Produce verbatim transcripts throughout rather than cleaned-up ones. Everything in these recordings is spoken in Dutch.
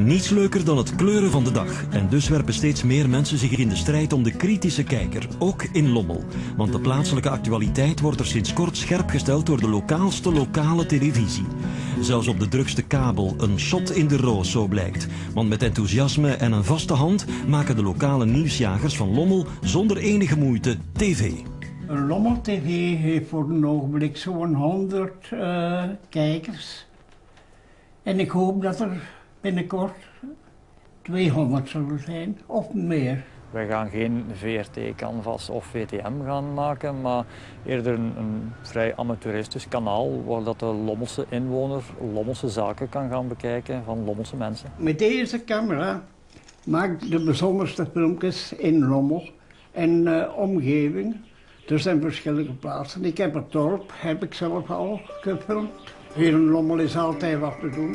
Niets leuker dan het kleuren van de dag. En dus werpen steeds meer mensen zich in de strijd om de kritische kijker, ook in Lommel. Want de plaatselijke actualiteit wordt er sinds kort scherp gesteld door de lokaalste lokale televisie. Zelfs op de drukste kabel een shot in de roos, zo blijkt. Want met enthousiasme en een vaste hand maken de lokale nieuwsjagers van Lommel zonder enige moeite tv. Lommel T V heeft voor een ogenblik zo'n honderd uh, kijkers. En ik hoop dat er binnenkort tweehonderd zullen zijn, of meer. Wij gaan geen V R T Canvas of V T M gaan maken, maar eerder een, een vrij amateuristisch kanaal waar dat de Lommelse inwoner Lommelse zaken kan gaan bekijken van Lommelse mensen. Met deze camera maak ik de bijzonderste filmpjes in Lommel en uh, omgeving. Er zijn verschillende plaatsen. Ik heb het dorp, heb ik zelf al gefilmd. Hier in Lommel is altijd wat te doen.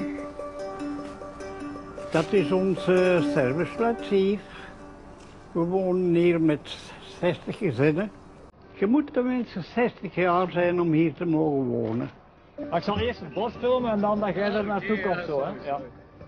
Dat is onze serviceplaats hier. We wonen hier met zestig gezinnen. Je moet tenminste zestig jaar zijn om hier te mogen wonen. Ik zal eerst het bos filmen en dan dat jij er naartoe komt zo, hè? Ja.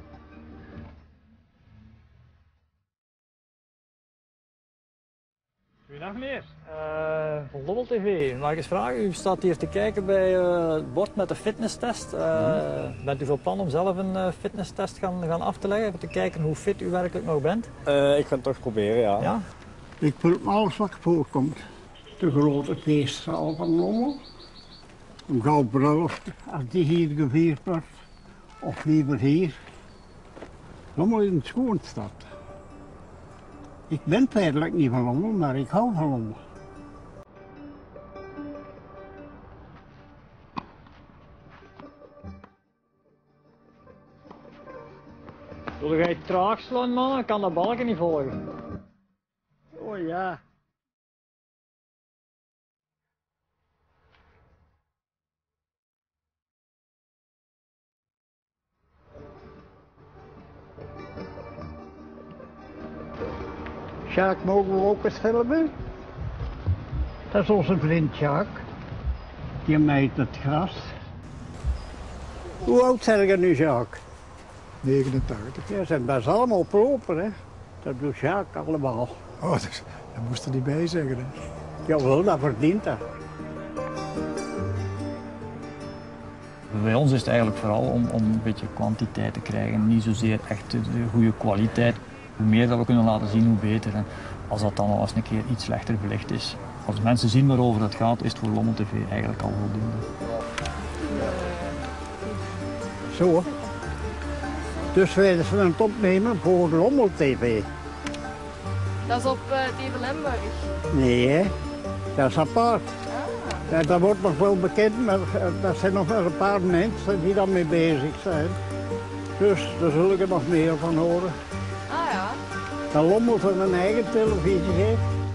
Goedendag meneer, uh, van Lommel T V. Mag ik eens vragen, u staat hier te kijken bij uh, het bord met de fitnesstest. Uh, mm-hmm. Bent u van plan om zelf een uh, fitnesstest gaan, gaan af te leggen, even te kijken hoe fit u werkelijk nog bent? Uh, ik ga het toch proberen, ja. ja? Ik film alles wat voorkomt. De grote feestzaal van Lommel. Een goudbruiloft, als die hier gevierd wordt, of liever hier. Lommel is een schoon stad. Ik ben feitelijk niet van Lommel, maar ik hou van Lommel. Wil jij traag slaan, man? Ik kan de balken niet volgen. Oh ja. Sjaak, mogen we ook eens filmen? Dat is onze vriend Sjaak. Die maait het gras. Hoe oud zijn je nu, Sjaak? negenentachtig. Ja, ze zijn best allemaal proper, hè. Dat doet Sjaak allemaal. Oh, dus, dat moest er niet bij zeggen, hè. Jawel, dat verdient dat. Bij ons is het eigenlijk vooral om, om een beetje kwantiteit te krijgen, niet zozeer echt de goede kwaliteit. Hoe meer dat we kunnen laten zien, hoe beter. En als dat dan al eens een keer iets slechter belicht is. Als mensen zien waarover het gaat, is het voor Lommel T V eigenlijk al voldoende. Zo. Dus wij zijn aan het opnemen voor Lommel T V. Dat is op uh, Tevel-Limburg? Nee, hè. Dat is apart. Ah. Ja, dat wordt nog wel bekend, maar er zijn nog maar een paar mensen die daarmee bezig zijn. Dus daar zul ik er nog meer van horen. Ah ja. Dat Lommel van een eigen televisie heeft.